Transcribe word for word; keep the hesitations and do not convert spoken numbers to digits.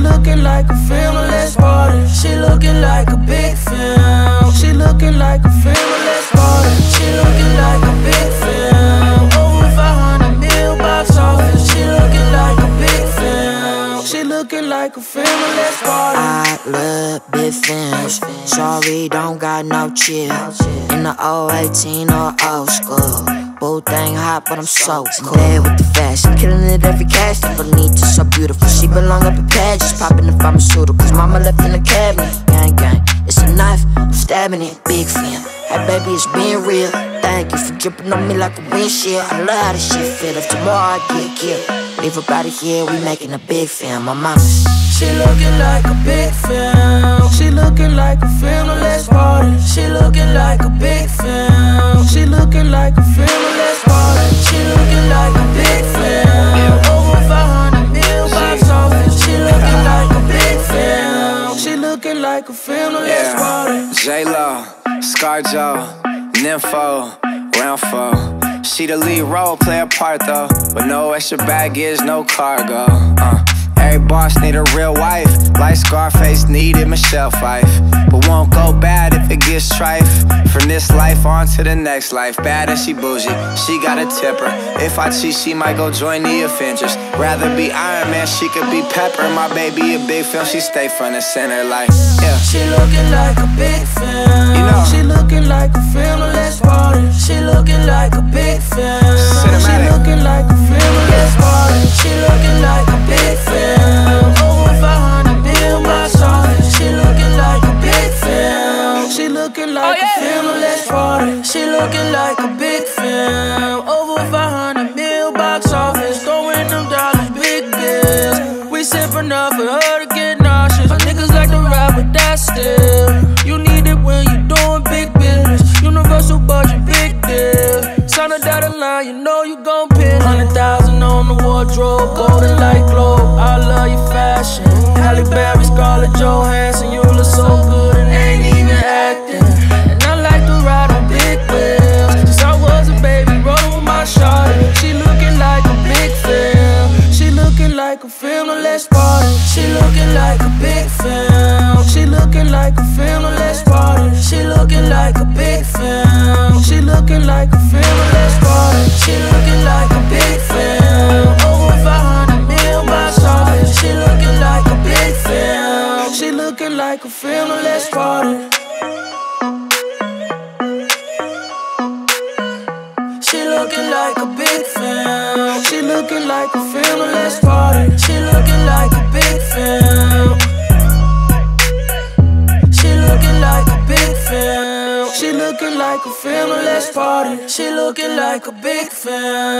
looking like a film, let's party. She looking like a big film. She looking like a film, let's party. She looking like a big film. Over five hundred mil box office. She looking like a big film. She looking like a film, let's party. I love big films. Sorry, don't got no chill. In the old eighteen or old school. Both thing hot, but I'm so cool. Bad with the fashion, killing it every cast. Beneath is so beautiful. She belong up in pageants, popping the pharmaceuticals. Mama left in the cabinet. Gang gang, it's a knife, I'm stabbing it. Big fan. Hey baby, it's being real. Thank you for dripping on me like a windshield. I love how this shit feel. If tomorrow I get killed, leave up out of here, we making a big film. My mama. She looking like a big film. She looking like a film, let's party. She looking like a big film. She looking like a film, let's party. She looking like a big film. Over five hundred mil box office. She looking like a big film. She looking like a film, let's party. J-Lo, ScarJo, Nympho, round four. She the lead role, play a part though, but no extra baggage, no cargo. Uh. Every boss need a real wife, like Scarface needed Michelle Fife. But won't go bad if it gets trife. From this life on to the next life. Bad and she bougie, she got a tipper. If I cheat, she might go join the Avengers. Rather be Iron Man, she could be Pepper. My baby a big film, she stay front and center like, yeah. She looking like a big film. You know. She looking like a film, let's party. She looking like a big film. Cinematic. She looking like a film, let's party. She looking like a big film. Over five hundred mil box office. She looking like a big film. She looking like oh, yeah. a film, let's party. She looking like a big film. Over five hundred mil box office. Throwing them dollars, big bills. We sipping enough for her to get nauseous. My niggas like to rap, but that's still. You need it when you doing big business. Universal budget, big deal. Sign a dotted line, you know you gon' pin. Hundred thousand on the wardrobe, golden light globe. I love your fashion. Halle Berry, Scarlett Johansson, you look so good and ain't even acting. And I like to ride on big wheels. Since I was a baby, rolling with my shawty. She looking like a big film. She looking like a film, let's party. She looking like a big film. She looking like a film, let's party. She looking like a big film. She looking like a film, let's party. She looking like a big film. Over five hundred mil box office. She looking like a big film. She looking like a film, let's party. She looking like a big film. She looking like a film, let's party. She looking like a big film. She looking like a big film. She looking like a film, let's party. She looking like a big film.